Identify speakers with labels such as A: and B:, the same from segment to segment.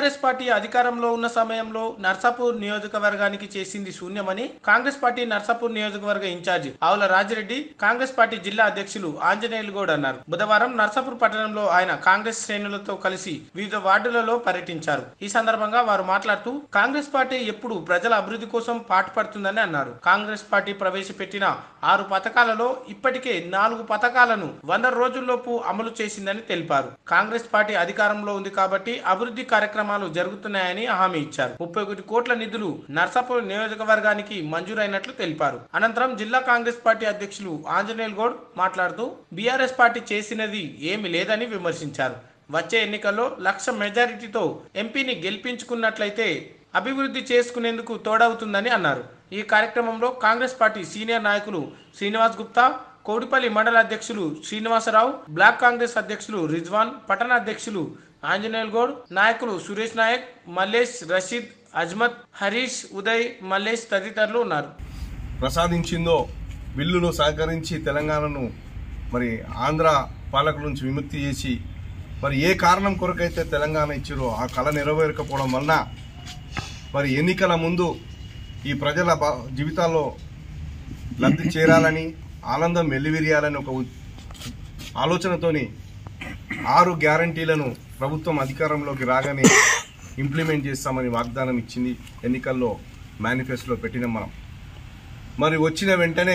A: BRS party అధికారంలో ఉన్న సమయంలో నర్సాపూర్ నియోజకవర్గానికి చేసింది శూన్యమని కాంగ్రెస్ పార్టీ నర్సాపూర్ నియోజకవర్గ ఇన్ఛార్జి ఆవుల రాజిరెడ్డి కాంగ్రెస్ పార్టీ జిల్లా అధ్యక్షులు ఆంజనేయులు గౌడ్ అన్నారు. బుధవారం నర్సాపూర్ పట్టణంలో ఆయన కాంగ్రెస్ శ్రేణులతో కలిసి వివిధ వార్డులలో పర్యటించారు. ఈ సందర్భంగా వారు మాట్లాడుతూ కాంగ్రెస్ పార్టీ ఎప్పుడు ప్రజల అభివృద్ధి కోసం పాటుపడుతుందని అన్నారు. కాంగ్రెస్ పార్టీ ప్రవేశపెట్టిన 6 పథకాలలో ఇప్పటికే 4 పథకాలను 100 రోజుల్లోపు అమలు చేసిందని తెలిపారు. కాంగ్రెస్ పార్టీ అధికారంలో ఉంది కాబట్టి అభివృద్ధి కార్యక్రమాలు జరుగుతున్నాయని హామీ ఇచ్చారు. 31 కోట్ల నిధులు నర్సాపూర్ నియోజకవర్గానికి మంజూరైనట్లు తెలిపారు. అనంతరం జిల్లా కాంగ్రెస్ పార్టీ అధ్యక్షులు ఆంజనేయులు గౌడ్ మాట్లాడుతూ బీఆర్ఎస్ పార్టీ చేసినది ఏమీ లేదని విమర్శించారు. వచ్చే ఎన్నికల్లో 1,00,000 మెజారిటీతో ఎంపీని గెలిపించుకున్నట్లయితే అభివృద్ధి చేసుకునేందుకు తోడవుతుందని అన్నారు. ఈ కార్యక్రమంలో కాంగ్రెస్ పార్టీ సీనియర్ నాయకులు శ్రీనివాస్ గుప్తా, కోడిపల్లి మండల అధ్యక్షులు శ్రీనివాసరావు, బ్లాక్ కాంగ్రెస్ అధ్యక్షులు రిజ్వాన్, పట్టణ అధ్యక్షులు ఆంజనేయులు గౌడ్, నాయకులు సురేష్ నాయక్, మల్లేష్, రషీద్, అజ్మత్, హరీష్, ఉదయ్, మల్లేష్ తదితరులు ఉన్నారు.
B: ప్రసాదించిందో బిల్లును సహకరించి తెలంగాణను మరి ఆంధ్ర పాలకుల నుంచి విముక్తి చేసి మరి ఏ కారణం కొరకైతే తెలంగాణ ఇచ్చారో ఆ కళ నెరవేరకపోవడం వలన మరి ఎన్నికల ముందు ఈ ప్రజల జీవితాల్లో లబ్ధి చేరాలని, ఆనందం వెల్లివిరియాలని ఒక ఆలోచనతోని 6 గ్యారంటీలను ప్రభుత్వం అధికారంలోకి రాగానే ఇంప్లిమెంట్ చేస్తామని వాగ్దానం ఇచ్చింది. ఎన్నికల్లో మేనిఫెస్టోలో పెట్టినాం మనం. మరి వచ్చిన వెంటనే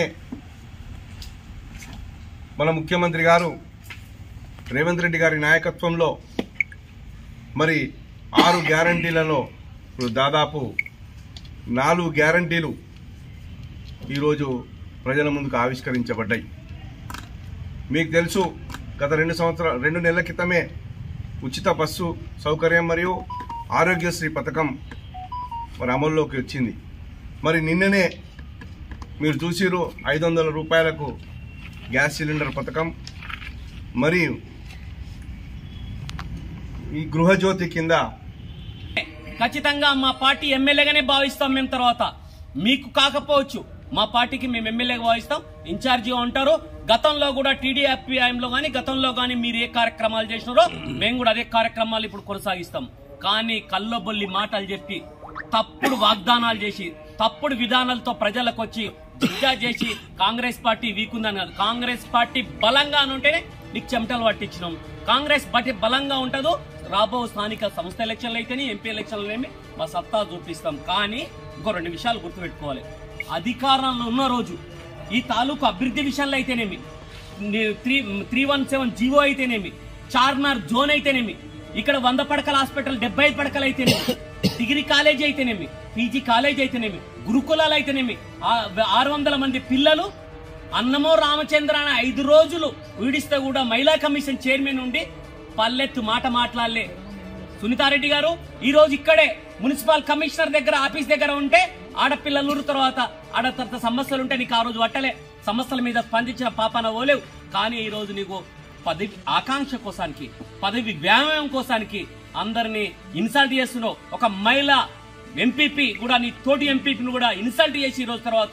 B: మన ముఖ్యమంత్రి గారు రేవంత్ రెడ్డి గారి నాయకత్వంలో మరి 6 గ్యారంటీలలో దాదాపు 4 గ్యారంటీలు ఈరోజు ప్రజల ముందుకు ఆవిష్కరించబడ్డాయి. మీకు తెలుసు, గత 2 నెలల క్రితమే ఉచిత బస్సు సౌకర్యం మరియు ఆరోగ్యశ్రీ పథకం మరి అమల్లోకి వచ్చింది. మరి నిన్ననే మీరు చూసిరు 500 రూపాయలకు గ్యాస్ సిలిండర్ పథకం, మరియు ఈ గృహజ్యోతి కింద
C: ఖచ్చితంగా మా పార్టీ ఎమ్మెల్యేగానే భావిస్తాం. మేము తర్వాత మీకు కాకపోవచ్చు, మా పార్టీకి మేము ఎమ్మెల్యేగా భావిస్తాం, ఇన్ఛార్జిగా ఉంటారు. గతంలో కూడా టీడీపీ లో గానీ గతంలో గానీ మీరు ఏ కార్యక్రమాలు చేసినారో మేము కూడా అదే కార్యక్రమాలు ఇప్పుడు కొనసాగిస్తాం. కానీ కల్లబొల్లి మాటలు చెప్పి, తప్పుడు వాగ్దానాలు చేసి, తప్పుడు విధానాలతో ప్రజలకు వచ్చి జిజ్జా చేసి కాంగ్రెస్ పార్టీ వీక్ ఉందని కాదు. కాంగ్రెస్ పార్టీ బలంగా ఉంటేనే నీకు చెమటలు పట్టించినాం. కాంగ్రెస్ పార్టీ బలంగా ఉంటుందో రాబో స్థానిక సంస్థ ఎలక్షన్లు అయితేనే, ఎంపీ ఎలక్షన్లు ఏమి మా సత్తా చూపిస్తాం. కానీ ఇంకో 2 విషయాలు గుర్తుపెట్టుకోవాలి. అధికారంలో ఉన్న రోజు ఈ తాలూకు అభివృద్ధి విషయంలో అయితేనేమి, 317 జీవో అయితేనేమి, చార్మినార్ జోన్ అయితేనేమి, ఇక్కడ 100 పడకల హాస్పిటల్ 75 పడకలు అయితేనేమి, డిగ్రీ కాలేజీ అయితేనేమి, పీజీ కాలేజీ అయితేనేమి, గురుకులాలు అయితేనేమి, 600 మంది పిల్లలు అన్నమో రామచంద్ర అని 5 రోజులు వీడిస్తే కూడా మహిళా కమిషన్ చైర్మన్ ఉండి పల్లెత్తు మాట మాట్లాడలే సునీతారెడ్డి గారు. ఈ రోజు ఇక్కడే మున్సిపల్ కమిషనర్ దగ్గర ఆఫీస్ దగ్గర ఉంటే ఆడపిల్లలు తర్వాత సమస్యలు ఉంటే నీకు ఆ రోజు పట్టలే, సమస్యల మీద స్పందించిన పాపాన ఓలేవు. కానీ ఈ రోజు నీకు పదవి ఆకాంక్ష కోసానికి, పదవి వ్యాయామం కోసానికి అందరినీ ఇన్సల్ట్ చేస్తున్నావు. ఒక మహిళ ఎంపీపీ కూడా, నీ తోటి ఎంపీపీని కూడా ఇన్సల్ట్ చేసి ఈ రోజు తర్వాత